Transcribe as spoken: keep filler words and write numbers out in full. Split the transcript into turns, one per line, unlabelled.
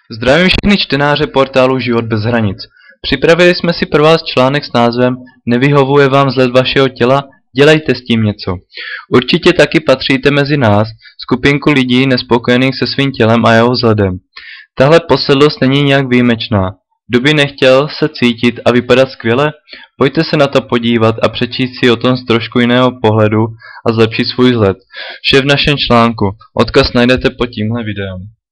Zdravím všechny čtenáře portálu Život bez hranic. Připravili jsme si pro vás článek s názvem Nevyhovuje vám vzhled vašeho těla? Dělejte s tím něco. Určitě taky patříte mezi nás, skupinku lidí nespokojených se svým tělem a jeho vzhledem. Tahle posedlost není nějak výjimečná. Kdo by nechtěl se cítit a vypadat skvěle? Pojďte se na to podívat a přečíst si o tom z trošku jiného pohledu a zlepšit svůj vzhled. Vše v našem článku. Odkaz najdete pod tímhle videem.